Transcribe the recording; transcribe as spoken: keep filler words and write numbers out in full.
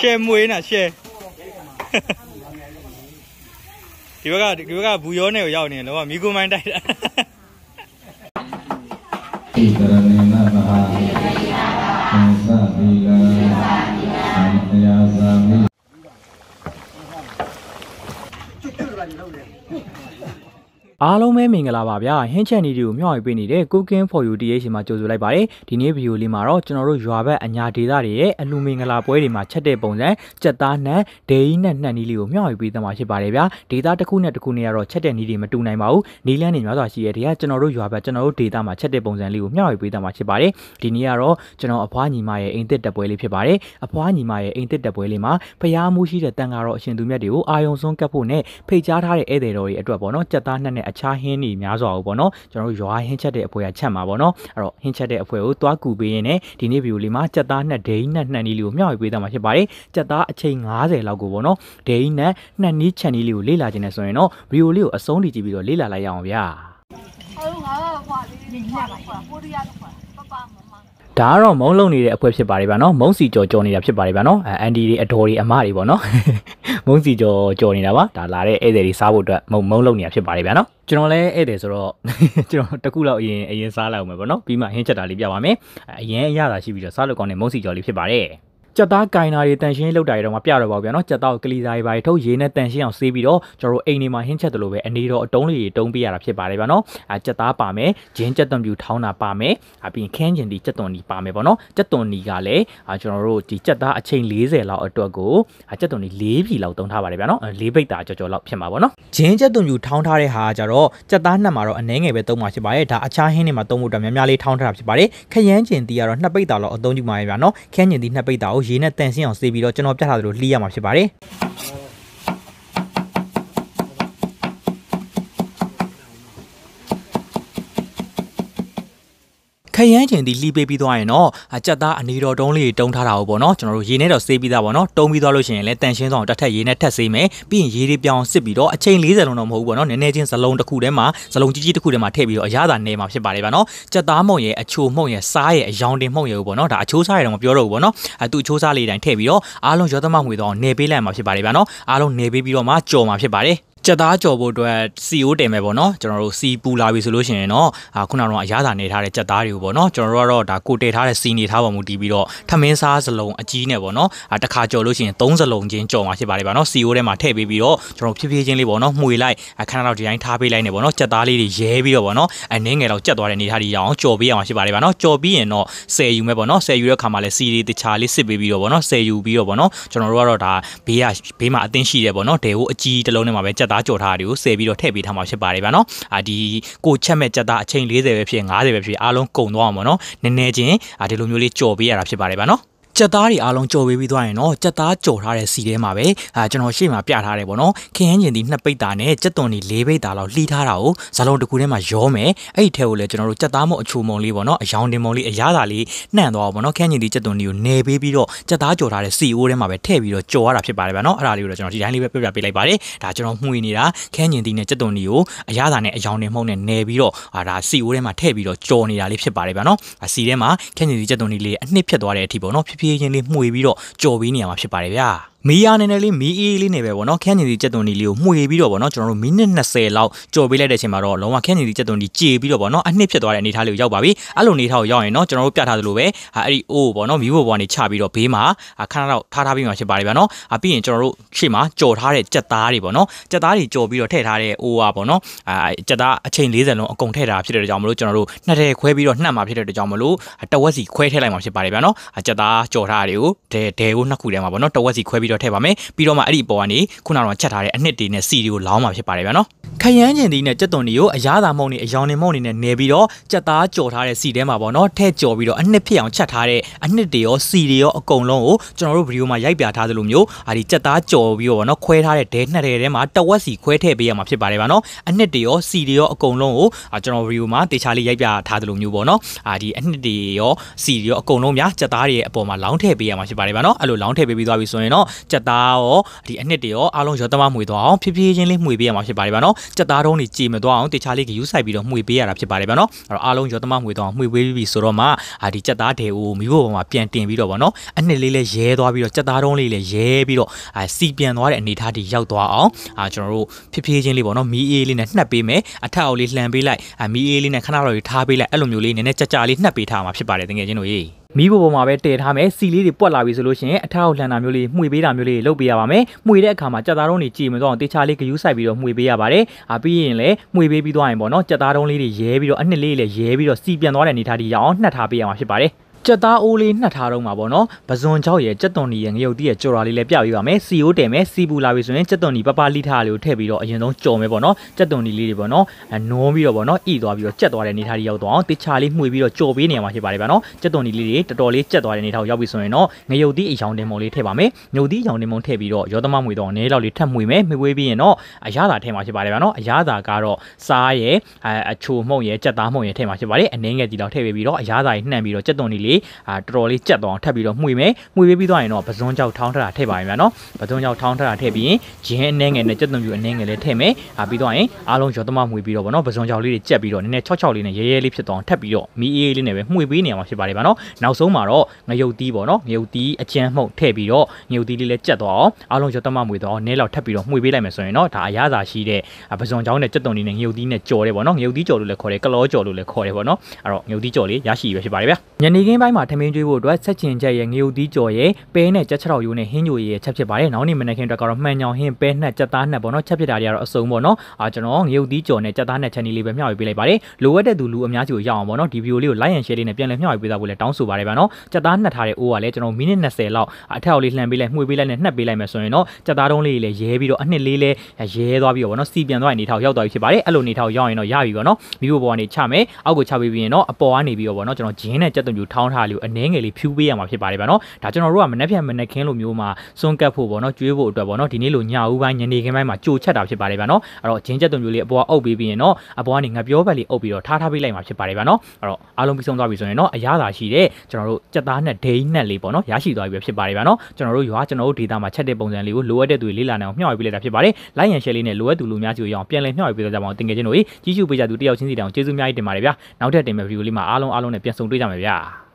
share မွေးနာ share ဒီဘက်ကဒီဘက်ကဘူရောနဲ့ကိုရောက်နေတယ်လောကမီကိုမိုင်းတိုက်တာဣတရဏေနမဟာသင်္သတိလာသံဃာသာမိအားလုံးပဲမင်္ဂလာပါဗျာဟင်းချက်နေတွေကိုမျှဝေပေးနေတဲ့ Cooking for You တီ အေချ် မှာကြိုဆိုလိုက်ပါတယ်ဒီနေ့ဗီဒီယိုလေးမှာတော့ကျွန်တော်တို့ရွာဘက်အညာဒေသတွေရဲ့အလူမင်္ဂလာပွဲတွေမှာချက်တဲ့ပုံစံကြက်သားနဲ့ဒေးနဲ့နှက်နီးလေးကိုမျှဝေပေးသမှာဖြစ်ပါတယ်ဗျာဒေသတစ်ခုနဲ့တစ်ခုနဲ့ကတော့ချက်တဲ့နီးတွေမတူနိုင်ပါဘူးနီးလန်းတွေများစွာရှိတဲ့တည်းကကျွန်တော်တို့ရွာဘက်ကျွန်တော်တို့ဒေသမှာချက်တဲ့ပုံစံလေးကိုမျှဝေပေးသမှာဖြစ်ပါတယ်ဒီနေ့ကတော့ကျွန်တော်အဖွားညီမရဲ့အိမ်သစ်တက်ပွဲလေးဖြစ်ပါတယ်အဖွားညီမရဲ့အိမ်သစ်တက်ပွဲလေးမှာဖျားမှုရှိတဲ့တန်ဃာတော်အရှင်သူမြတ်တွေကိုအာယုံဆုံးကပ်ဖို့နဲ့ဖိတ်ကြားထားတဲ့ဧည့်သည်တော်တွေအတွက်ပေါ့နော်ကြက်သားနှက်နဲ့အခြားဟင်းတွေများစွာပေါ့နော်ကျွန်တော်တို့ရွာဟင်းချက်တဲ့အဖွဲကချက်မှာပေါ့နော်အဲ့တော့ဟင်းချက်တဲ့အဖွဲကိုတွားကူပေးရင်းနဲ့ဒီနေ့ဗီဒီယိုလေးမှာကြက်သားနှက်ဒိန်းနှက်နှက်နီးလေးကိုမျှဝေပေးသွားမှာဖြစ်ပါတယ်ကြက်သားအချိန်၅၀လောက်ကိုပေါ့နော်ဒိန်းနှက်နှက်နီးချက်နီးလေးကိုလေ့လာခြင်းနဲ့ဆိုရင်တော့ဗီဒီယိုလေးကိုအဆုံးထိကြည့်ပြီးတော့လေ့လာလိုက်ရအောင်ဗျာဟုတ်ငါကဖွာလေးညညပါဖွာပိုရီးယားဖွာပပမမဒါကတော့မုံလုံးနေတဲ့အဖွဲဖြစ်ပါတယ်ဗျာနော်မုံစီကြော်ကြော်နေတာဖြစ်ပါတယ်ဗျာနော်အန်ဒီတွေအတော်တွေအမတွေပေါ့နော်မုံစီကြော်ကြော်နေတာပါဒါလာတဲ့ဧည့်သည်တွေစားဖို့အတွက်မုံမုံလုံးနေတာဖြစ်ပါတယ်ဗျာနော်ကျွန်တော်လည်းဧည့်သည်ဆိုတော့ကျွန်တော်တကူလောက်အရင်အရင်စားလိုက်အောင်မယ်ပေါ့နော်ပြီးမှဟင်းချက်တာလေးပြပါမယ်အရင်အရသာရှိပြီးတော့စားလို့ကောင်းတဲ့မုံစီကြော်လေးဖြစ်ပါတယ်ကြက်သားကင်နာတွေတန်ရှင်းလောက်တာတွေတော့မပြတော့ပါဘူးဗျာနော်ကြက်သားကိုကလီစာတွေပါထုတ်ရေးနဲ့တန်ရှင်းအောင်ဆေးပြီးတော့ကျွန်တော်တို့အိမ်တွေမှာဟင်းချက်တယ်လို့ပဲအနေတော်အတုံးလေးတွေတုံးပေးရတာဖြစ်ပါတယ်ဗျာနော်အဲကြက်သားပါမယ်ဂျင်းကြက်သွန်ပြူထောင်းတာပါမယ်အပြင်ခင်းကျင်ဒီကြက်သွန်ဒီပါမယ်ပေါ့နော်ကြက်သွန်ဒီကလည်းကျွန်တော်တို့ဒီကြက်သားအချိန်၄၀လောက်အတွက်ကိုကြက်သွန်ဒီ၄ပြည်လောက်တုံးထားပါတယ်ဗျာနော်၄ပိတ်တာကြော်ကြော်လောက်ဖြစ်မှာပေါ့နော်ဂျင်းကြက်သွန်ပြူထောင်းထားတဲ့ဟာကကြတော့ကြက်သားနှက်မှာတော့အနှဲငယ်ပဲတုံးမှာဖြစ်ပါတယ်ဒါအခြားဟင်းတွေမှာတုံးဖို့တော့များများလေးထောင်းထားတာဖြစ်ပါတယ်ခရမ်းကျင်ဒီကတော့နှစ်ပိတ်တာလောက်အသုံးပြုမှာပဲဗျာနော်ခင်းကျင်ဒီနှစ်ပိတ်တာကိုရေးနဲ့တန်ရှင်းအောင်ပြီးတော့ကျွန်တော်ပြထားသလိုလှီးရမှာဖြစ်ပါတယ်ခရမ်းချင်ဒီလှီးပေးပြီးသွားရင်တော့ကြက်သားအနေတော်တုံးလေးတုံးထားတာဟုတ်ပေါ့နော်ကျွန်တော်တို့ရေနဲ့တော့ဆေးပြီးသားပေါ့နော်တုံးပြီးသွားလို့ရှိရင်လည်းတန်ရှင်းဆောင်တစ်ထက်ရေနဲ့ထက်ဆေးမယ်ပြီးရင်ရေတွေပြောင်းစစ်ပြီးတော့အချိန်၄၀လုံးတော့မဟုတ်ဘူးပေါ့နော်နည်းနည်းချင်းစလုံးတစ်ခုထဲမှာစလုံးကြီးကြီးတစ်ခုထဲမှာထည့်ပြီးတော့အရသာနေမှာဖြစ်ပါတယ်ဗျာနော်ကြက်သားမုံရဲ့အချိုမှုံရဲ့စားရဲ့အယောင်တင်မှုံရဲ့ပေါ့နော်ဒါအချိုးစားရတော့မပြောတော့ဘူးပေါ့နော်အဲသူ့အချိုးစားလေးတိုင်းထည့်ပြီးတော့အားလုံးရောသမငွေတော့နေပေးလိုက်မှာဖြစ်ပါတယ်ဗျာနော်အားလုံးနေပေးပြီးတော့မှကြော်မှာဖြစ်ပါတယ်ကြက်သားကြော်ဖို့အတွက်စီအိုတင်မယ်ပေါ့နော်ကျွန်တော်တို့စီပူလာပြီဆိုလို့ရှိရင်တော့ခုနကတော့အရသာနေထားတဲ့ကြက်သားတွေကိုပေါ့နော်ကျွန်တော်တို့ကတော့ဒါကိုတည်ထားတဲ့စီနေထားပါမှုတီးပြီးတော့ထမင်းစားစလုံးအကြီးနဲ့ပေါ့နော်တစ်ခါကြော်လို့ရှိရင်သုံးစလုံးချင်းကြော်မှာဖြစ်ပါတယ်ဗျာနော်စီအိုထဲမှာထည့်ပေးပြီးတော့ကျွန်တော်ဖြည်းဖြည်းချင်းလေးပေါ့နော်မှွေလိုက်ခဏတော့ဒီတိုင်းထားပေးလိုက်နေပေါ့နော်ကြက်သားလေးတွေရဲပြီးတော့ပေါ့နော်အနည်းငယ်တော့ကြက်သွားတဲ့နေထားတွေရအောင်ကြော်ပေးရမှာဖြစ်ပါတယ်ဗျာနော်ကြော်ပြီးရင်တော့ဆယ်ယူမယ်ပေါ့နော်ဆယ်ယူတဲ့ခါမှာလည်းစီတွေတခြားလေးစစ်ပေးပြီးတော့ပေါ့နော်ဆယ်ယူပြီးတော့ပေါ့နော်ကျွန်တော်တို့ကတော့ဒါဘေးကဘေးမှာအသင်းရှိတယ်ပေါ့နော်ဒဲကိုအကြီးတစ်လုံးနဲ့မှာပဲကြက်သားကြော်ထားတွေကိုပြီးတော့ထည့်ပေးထားမှာဖြစ်ပါတယ်ဗျာနော်အာဒီကိုချက်မဲ့ကြက်သားအချိန်၄၀ပဲဖြစ်၅၀ပဲဖြစ်အားလုံးကုန်သွားအောင်ပေါ့နော်နည်းနည်းချင်းအာဒီလိုမျိုးလေးကြော်ပေးရတာဖြစ်ပါတယ်ဗျာနော်ကြက်သားတွေအားလုံးကြော်ပေးပြီးသွားရင်တော့ကြက်သားကြော်ထားတဲ့စီထဲမှာပဲအာကျွန်တော်ရှေ့မှာပြထားတယ်ပေါ့နော်ခရမ်းကျင်ဒီနှစ်ပိတ်တာနဲ့ကြက်သွန်ဒီ၄ပိတ်တာလောက်လှီးထားတာကိုဇလုံးတစ်ခုထဲမှာရောမယ်အဲ့ဒီထဲကိုလည်းကျွန်တော်တို့ကြက်သားမုံအချိုမုံလေးပေါ့နော်အယောင်တင်မုံလေးအရသာလေးနှံ့သွားအောင်ပေါ့နော်ခရမ်းကျင်ဒီကြက်သွန်ဒီကိုနေပေးပြီးတော့ကြက်သားကြော်ထားတဲ့စီအိုးထဲမှာပဲထည့်ပြီးတော့ကြော်ရတာဖြစ်ပါတယ်ဗျာနော်အဲ့ဒါလေးကိုတော့ကျွန်တော်ဒီတိုင်းလေးပဲပြပြပေးလိုက်ပါတယ်ဒါကျွန်တော်မှွေနေတာခရမ်းကျင်ဒီနဲ့ကြက်သွန်ဒီကိုအရသာနဲ့အယောင်တင်မှုံနဲ့နေပြီးတော့အာဒါစီအိုးထဲမှာထည့်ပြီးတော့ကြော်နေတာလေးဖြစ်ပါတယ်ဗျာနော်စီထဲမှာခရမ်းကျင်ဒီကြက်သွန်ဒီလေးအနှစ်ဖြစ်သွားတဲ့အထိပေါ့နော်ဖြည်းဖြည်းချင်းလေးမှွေပြီးတော့ကြော်ပြီးနေရမှာဖြစ်ပါတယ်ဗျာမီးရနေနေလေးမီးအေးလေးနေပဲပေါ့နော်ခန်းကျင်စီကြက်သွန်ဒီလေးကိုမှွေပြီးတော့ပေါ့နော်ကျွန်တော်တို့မိနစ်၂၀လောက်ကြော်ပေးလိုက်တဲ့အချိန်မှာတော့လုံးဝခန်းကျင်စီကြက်သွန်ဒီကြေပြီးတော့ပေါ့နော်အနှစ်ဖြစ်သွားတဲ့အနေထားလေးကိုရောက်ပါပြီအဲ့လိုအနေထားကိုရောက်ရင်တော့ကျွန်တော်တို့ပြထားသလိုပဲအဲ့ဒီအိုးပေါ့နော်မီးဘိုပေါ်ကနေချပြီးတော့ဘေးမှာခဏတော့ထားထားပြီးမှဖြစ်ပါတယ်ဗျာနော်အပြီးရင်ကျွန်တော်တို့ရှေ့မှာကြော်ထားတဲ့ကြက်သားတွေပေါ့နော်ကြက်သားတွေကြော်ပြီးတော့ထည့်ထားတဲ့အိုးอ่ะပေါ့နော်အဲကြက်သားအချိန်၄၀လုံးအကုန်ထည့်ထားဖြစ်တဲ့ကြောင့်မလို့ကျွန်တော်တို့နှစ်ထည့်ခွဲပြီးတော့နှံ့မှာဖြစ်တဲ့ကြောင့်မလို့တဝက်စီခွဲထည့်လိုက်မှာဖြစ်ပါတယ်ဗျာနော်ကြက်သားကြော်ထားတွေကိုဒဲဒဲကိုနှစ်ခုထဲမှာပေါ့နော်တဝက်စီခွဲပြီးတော့ထည့်ပါမယ်ပြီးတော့မှအဲ့ဒီပေါ်ကနေခုနကတော့ချက်ထားတဲ့အနှစ်တွေနဲ့စီတွေကိုလောင်းမှာဖြစ်ပါတယ်ဗျာနော်ခရမ်းကျင်ဒီနဲ့ကြက်သွန်တွေကိုအရသာမုံတွေအယောင်နေမုံတွေနဲ့နေပြီးတော့ကြက်သားကြော်ထားတဲ့စီထဲမှာပေါ့နော်ထည့်ကြော်ပြီးတော့အနှစ်ဖြစ်အောင်ချက်ထားတဲ့အနှစ်တွေရောစီတွေရောအကုန်လုံးကိုကျွန်တော်တို့ဗီဒီယိုမှာရိုက်ပြထားသလိုမျိုးအာဒီကြက်သားကြော်ပြီးတော့ပေါ့နော်ခွဲထားတဲ့ဒဲနှစ်ထဲထဲမှာတဝက်စီခွဲထည့်ပေးရမှာဖြစ်ပါတယ်ဗျာနော်အနှစ်တွေရောစီတွေရောအကုန်လုံးကိုကျွန်တော်ဗီဒီယိုမှာတေချာလေးရိုက်ပြထားသလိုမျိုးပေါ့နော်အာဒီအနှစ်တွေရောစီတွေရောအကုန်လုံးများကြက်သားတွေရဲ့အပေါ်မှာလောင်းထည့်ပေးရမှာဖြစ်ပါတယ်ဗျာနော်အဲ့လိုလောင်းထည့်ပေးပြီးသွားပြီဆိုရင်တော့ကြက်သားရောဒီအနှစ်တွေရောအားလုံးရောသမမှွေသွားအောင်ဖြည်းဖြည်းချင်းလေးမှွေပေးရမှာဖြစ်ပါတယ်ဗျာနော်ကြက်သားတုံးတွေကြည်မသွားအောင်တခြားလေးကယူဆိုင်ပြီးတော့မှွေပေးရတာဖြစ်ပါတယ်ဗျာနော်အဲ့တော့အားလုံးရောသမမှွေသွားအောင်မှွေပေးပြီးဆိုတော့မှဒီကြက်သားတွေအိုမိဖို့ပေါ်မှာပြန်တင်ပြီးတော့ဗောနော်အနှစ်လေးလေးရဲသွားပြီးတော့ကြက်သားတုံးလေးလေးရဲပြီးတော့စီပြန်သွားတဲ့အနေထားတွေရောက်သွားအောင်အာကျွန်တော်တို့ဖြည်းဖြည်းချင်းလေးဗောနော်မီးအေးလေးနဲ့နှက်ပေးမယ်အထက်အောက်လေးလှန်ပေးလိုက်မီးအေးလေးနဲ့ခဏတော့ထားပေးလိုက်အဲ့လိုမျိုးလေးနည်းနည်းကြကြလေးနှက်ပေးထားမှာဖြစ်ပါတယ်တကယ်ချင်းတို့ရေမီးပေါ်ပေါ်မှာပဲတည်ထားမယ်စီလေးတွေပွက်လာပြီဆိုလို့ရှိရင်အထောက်လှန်တာမျိုးလေးမှွေပေးတာမျိုးလေးလုပ်ပေးရပါမယ်မှွေတဲ့အခါမှာကြက်သားတုံးတွေကြည်မသွားအောင်တေချာလေးဂယူးဆိုင်ပြီးတော့မှွေပေးရပါတယ်အာပြီးရင်လည်းမှွေပေးပြီးသွားရင်ပေါ့နော်ကြက်သားတုံးလေးတွေရဲပြီးတော့အနှစ်လေးလည်းရဲပြီးတော့စီပြန်သွားတဲ့အနေထားတွေရအောင်နှက်ထားပေးရမှာဖြစ်ပါတယ်ကြက်သားအိုးလေးနှက်ထားတော့မှာပေါ့နော်ပဇွန်ချောက်ရဲ့ကြက်သွန်နီရဲ့ငရုတ်တီးရဲ့ကြော်ရာလေးလည်းပြပေးပါမယ်စီအိုးတယ်မယ်စီပူလာပြီဆိုရင်ကြက်သွန်နီပပလိထားလေးကိုထည့်ပြီးတော့အရင်ဆုံးကြော်မယ်ပေါ့နော်ကြက်သွန်နီလေးတွေပေါ့နော်နုံးပြီးတော့ပေါ့နော်ဣသွားပြီးတော့ကြက်သွားတဲ့နေထားတွေရောက်သွားအောင်တေချာလေးမှွေပြီးတော့ကြော်ပေးနေရမှာဖြစ်ပါတယ်ဗျာနော်ကြက်သွန်နီလေးတွေတော်တော်လေးကြက်သွားတဲ့နေထားကိုရောက်ပြီဆိုရင်တော့ငရုတ်တီးအယောင်တင်မုံလေးထည့်ပါမယ်ငရုတ်တီးအယောင်တင်မုံထည့်ပြီးတော့ရောသမမှွေတော့နည်းလောက်လေးထပ်မှွေမယ်မှွေပေးပြီးရင်တော့အရသာထည့်မှာဖြစ်ပါတယ်ဗျာနော်အရသာကတော့စားရဲ့အချိုမှုန့်ရဲ့ကြက်သားမှုန့်ရဲ့ထည့်မှာဖြစ်ပါတယ်အနှင်းငယ်တီလောက်ထည့်ပေးပြီးတော့အရသာကြီးနှံ့ပြီးတော့ကြက်သွန်နီလေးတော်တော်လေးကြက်သွားအောင်ထပ်ပြီးတော့မှွေမယ်မှွေပေးပြီးသွားရင်တော့ပဇွန်ကြောက်ထောင်းထတာထည့်ပါရင်ဗျာနော်ပဇွန်ကြောက်ထောင်းထတာထည့်ပြီးရင်ဂျင်းအနှဲငယ်နဲ့ကြက်သွန်ပြူအနှဲငယ်လေးထည့်မယ်အာပြီးတော့ရင်အားလုံးရောသမမှွေပြီးတော့ဗောနော်ပဇွန်ကြောက်လေးတွေကြက်ပြီးတော့နည်းနည်းချောက်ချောက်လေးနဲ့ရဲရဲလေးဖြစ်သွားအောင်ထပ်ပြီးတော့မီးအေးလေးနဲ့ပဲမှွေပေးနေရမှာဖြစ်ပါတယ်ဗျာနော်နောက်ဆုံးမှာတော့ငရုတ်တီးဗောနော်ငရုတ်တီးအကျန်းမှုန့်ထည့်ပြီးတော့ငရုတ်တီးလေးလည်းကြက်သွားအောင်အားလုံးရောသမမှွေသွားအောင်နည်းလောက်ထပ်ပြီးတော့မှွေပေးလိုက်မယ်ဆိုရင်တော့ဒါအရသာရှိတဲ့ပဇွန်ကြောက်နဲ့ကြက်သွန်လေးနဲ့ငရုတ်တီးနဲ့ကြော်တယ်ဗောနော်ငရုတ်တီးကြော်လို့လည်းခေါ်တယ်ကလောကြော်လို့လည်းခေါ်တယ်ဗောနော်အဲ့တော့ငရုတ်တီးကြော်လေးရရှိပဲဖြစ်ပါတယ်ဗျာညနေခင်းပိုင်းမှာထမင်းကျွေးဖို့အတွက်ဆက်ချင်ချက်ရဲ့ငရုတ်တီးကြော်ရဲ့ပဲနဲ့ကြက်ချောက်ရိုးနဲ့ဟင်းညိုရဲ့ချက်ဖြစ်ပါတယ်နောက်နေ့မနေ့ခင်းအတွက်ကတော့မှန်ညောင်ဟင်းပဲနှက်ကြက်သားနှက်ပေါ့နော်ချက်ဖြစ်တာတွေကတော့အစုံပေါ့နော်အာကျွန်တော်ငရုတ်တီးကြော်နဲ့ကြက်သားနှက်ချက်နေလေးပဲမျှဝေပေးလိုက်ပါတယ်လိုအပ်တဲ့သူလူအများကြီးကိုရအောင်ပေါ့နော်ဒီဗီဒီယိုလေးကို like and share လေးနဲ့ပြန်လည်မျှဝေပေးသားဖို့လည်းတောင်းဆိုပါတယ်ဗျာနော်ကြက်သားနှက်ထားတဲ့အိုးကလည်းကျွန်တော်မိနစ်၂၀လောက်အထက်အောက်လေးလှန်ပေးလိုက်မှွေပေးလိုက်နဲ့နှက်ပေးလိုက်မယ်ဆိုရင်တော့ကြက်သားတုံးလေးလည်းရဲပြီးတော့အနှစ်လေးလည်းရဲသွားပြီးတော့ပေါ့နော်စီပြန်သွားတဲ့နေထောက်ရောက်သွားပြီဖြစ်ပါတယ်အဲ့လိုနေထောက်ရောက်ရင်တော့ရပြီပေါ့နော်မိဖို့ပေါ်ကနေချမယ်အောက်ကိုချပေးပြီးရင်တော့အပေါ်ကနေပြီးတော့ပေါ့နော်ကျွန်တော်ဂျင်းနဲ့ကြက်သွန်ပြူထောင်းထားလေးကိုအနှဲငယ်လေးဖြူပေးရမှာဖြစ်ပါတယ်ဗျာနော်ဒါကျွန်တော်တို့ကမနေ့ပြန်မနေ့ခင်းလိုမျိုးမှာစွန့်ကပ်ဖို့ပေါ့နော်ကျွေးဖို့အတွက်ပေါ့နော်ဒီနေ့လိုညဦးပိုင်းညနေခင်းပိုင်းမှာကြိုချက်တာဖြစ်ပါတယ်ဗျာနော်အဲ့တော့ဂျင်းချက်သွန်ပြိုလေးအပေါ်ကအုပ်ပေးပြီးရင်တော့အပေါ်ကနေငပြောဘက်လေးအုပ်ပြီးတော့ထားထားပေးလိုက်မှာဖြစ်ပါတယ်ဗျာနော်အဲ့တော့အားလုံးပြီးဆုံးသွားပြီဆိုရင်တော့အရသာရှိတဲ့ကျွန်တော်တို့ကြက်သားနဲ့ဒိန်းနဲ့လေးပေါ့နော်ရရှိသွားပြီဖြစ်ပါတယ်ဗျာနော်ကျွန်တော်တို့ရွာကျွန်တော်တို့ဒေတာမှာချက်တဲ့ပုံစံလေးကိုလိုအပ်တဲ့သူတွေလေးလာနေအောင်မျှဝေပေးလိုက်တာဖြစ်ပါတယ်လိုက်ရန်ရှယ်လေးနဲ့လိုအပ်သူလူများကြီးကိုရအောင်ပြန်လည်မျှဝေပေးကြပါအောင်တင်ငယ်ချင်းတို့ကြီးကြည့်ရှုပေးကြသူတယောက်ချင်းစီတောင်ကျေးဇူးအများကြီးတင်ပါတယ်ဗျာနောက်ထပ်တင်မဲ့ဗီဒီယိုလေးမှာအားလုံးအားလုံးနဲ့ပြန်ဆုံတွေ့ကြမယ်ဗျာ